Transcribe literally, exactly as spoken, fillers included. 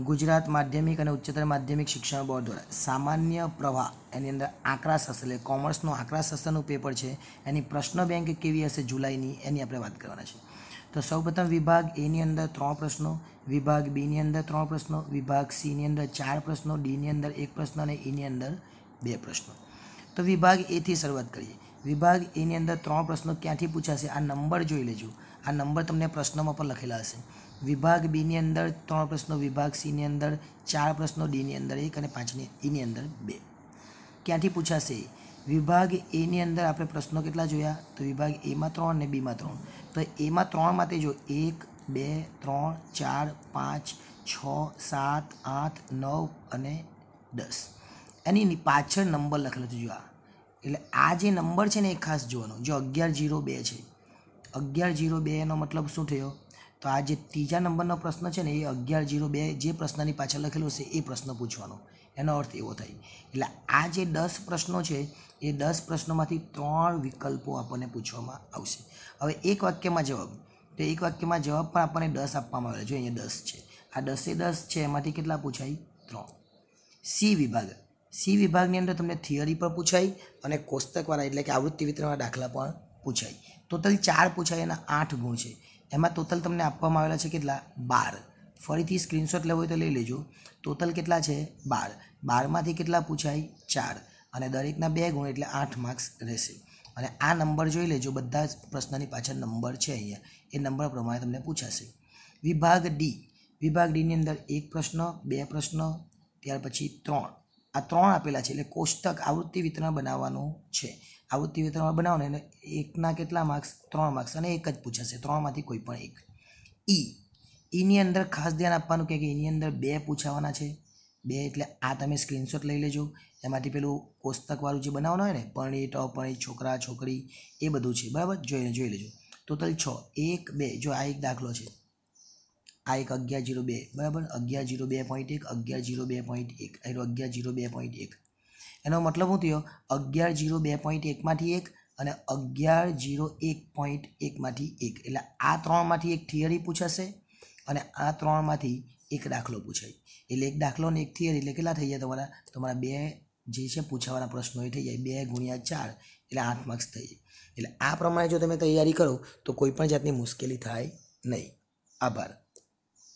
ગુજરાત માધ્યમિક અને ઉચ્ચતર માધ્યમિક શિક્ષણ બોર્ડ દ્વારા સામાન્ય પ્રવાહ એની અંદર આંકડાશાસ્ત્ર એટલે કોમર્સનું આંકડાશાસ્ત્રનું પેપર છે, એની પ્રશ્ન બેંક કેવી હશે જુલાઈની એની આપણે વાત કરવાના છે. તો સૌપ્રથમ વિભાગ એની અંદર ત્રણ પ્રશ્નો, વિભાગ બીની અંદર ત્રણ પ્રશ્નો, વિભાગ સીની અંદર ચાર પ્રશ્નો, ડીની અંદર એક પ્રશ્ન અને ઈની અંદર બે પ્રશ્નો. તો વિભાગ એથી શરૂઆત કરીએ. વિભાગ એની અંદર ત્રણ પ્રશ્નો ક્યાંથી પૂછાશે આ નંબર જોઈ લેજો. આ નંબર તમને પ્રશ્નોમાં પણ લખેલા હશે. વિભાગ બીની અંદર ત્રણ પ્રશ્નો, વિભાગ સીની અંદર ચાર પ્રશ્નો, ડીની અંદર એક અને પાંચની ઈની અંદર બે. ક્યાંથી પૂછાશે? વિભાગ એની અંદર આપણે પ્રશ્નો કેટલા જોયા? તો વિભાગ એમાં ત્રણ અને બીમાં ત્રણ. તો એમાં ત્રણ માટે જો એક, બે, ત્રણ, ચાર, પાંચ, છ, સાત, આઠ, નવ અને દસ. એની પાછળ નંબર લખેલો છે જો આ. એટલે આ જે નંબર છે ને એ ખાસ જોવાનો. જો અગિયાર જીરો બે છે, અગિયાર જીરો બે એનો મતલબ શું થયો? તો આ જે ત્રીજા નંબરનો પ્રશ્ન છે ને એ અગિયાર જીરો બે જે પ્રશ્નની પાછળ લખેલું હશે એ પ્રશ્ન પૂછવાનો. એનો અર્થ એવો થાય. એટલે આ જે દસ પ્રશ્નો છે એ દસ પ્રશ્નોમાંથી ત્રણ વિકલ્પો આપણને પૂછવામાં આવશે. હવે એક વાક્યમાં જવાબ, તો એક વાક્યમાં જવાબ પણ આપણને દસ આપવામાં આવેલા. જો અહીંયા દસ છે, આ દસે દસ છે એમાંથી કેટલા પૂછાય? ત્રણ. સી વિભાગ, સી વિભાગની અંદર તમને થિયરી પણ પૂછાય અને કોષ્ટકવાળા એટલે કે આવૃત્તિ વિતરણવાળા દાખલા પણ પૂછાય. ટોટલ ચાર પૂછાય, એના આઠ ગુણ છે. એમાં ટોટલ તમને આપવામાં આવેલા છે કેટલા? બાર. ફરીથી સ્ક્રીનશોટ લેવો હોય તો લઈ લેજો. ટોટલ કેટલા છે? બાર. બારમાંથી કેટલા પૂછાય? ચાર. અને દરેકના બે ગુણ એટલે આઠ માર્ક્સ રહેશે. અને આ નંબર જોઈ લેજો, બધા જ પ્રશ્નની પાછળ નંબર છે અહીંયા, એ નંબર પ્રમાણે તમને પૂછાશે. વિભાગ ડી, વિભાગ ડીની અંદર એક પ્રશ્ન, બે પ્રશ્ન, ત્યાર પછી ત્રણ. આ ત્રણ આપેલા છે એટલે કોષ્ટક આવૃત્તિ વિતરણ બનાવવાનું છે. આવૃત્તિ વિતરણ બનાવવાનું એટલે એકના કેટલા માર્ક્સ? ત્રણ માર્ક્સ અને એક જ પૂછાશે, ત્રણમાંથી કોઈ પણ એક. ઈ, ઈની અંદર ખાસ ધ્યાન આપવાનું કે એની અંદર બે પૂછાવાના છે. બે એટલે આ તમે સ્ક્રીનશોટ લઈ લેજો. એમાંથી પેલું કોષ્ટકવાળું જે બનાવવાનું હોય ને પરણિત, અપરણિત, છોકરા, છોકરી એ બધું છે, બરાબર? જોઈને જોઈ લેજો. ટોટલ છ, એક, બે. જો આ એક દાખલો છે, આ એક અગિયાર જીરો બે, બરાબર? અગિયાર જીરો બે પોઈન્ટ એક, અગિયાર જીરો બે પોઈન્ટ એક, એનો અગિયાર જીરો બે પોઈન્ટ એક. એનો મતલબ શું થયો? અગિયાર જીરો બે પોઈન્ટ એકમાંથી એક અને અગિયાર જીરો એક પોઈન્ટ એકમાંથી એક. એટલે આ ત્રણમાંથી એક થિયરી પૂછાશે અને આ ત્રણમાંથી એક દાખલો પૂછાય. એટલે એક દાખલો અને એક થિયરી એટલે કેટલા થઈ જાય તમારા? તમારા બે જે છે પૂછાવાના પ્રશ્નો એ થઈ જાય. બે ગુણ્યા ચાર એટલે આઠ માર્ક્સ થઈ જાય. એટલે આ પ્રમાણે જો તમે તૈયારી કરો તો કોઈ પણ જાતની મુશ્કેલી થાય નહીં. આભાર.